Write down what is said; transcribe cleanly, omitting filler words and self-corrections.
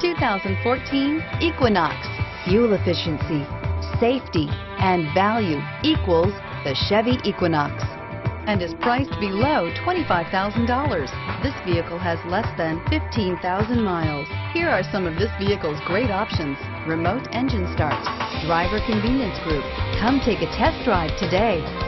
2014 Equinox. Fuel efficiency, safety, and value equals the Chevy Equinox, and is priced below $25,000. This vehicle has less than 15,000 miles. Here are some of this vehicle's great options: remote engine start, driver convenience group. Come take a test drive today.